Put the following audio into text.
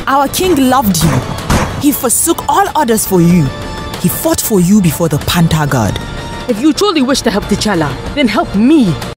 Our king loved you. He forsook all others for you. He fought for you before the Panther god. If you truly wish to help T'Challa, then help me.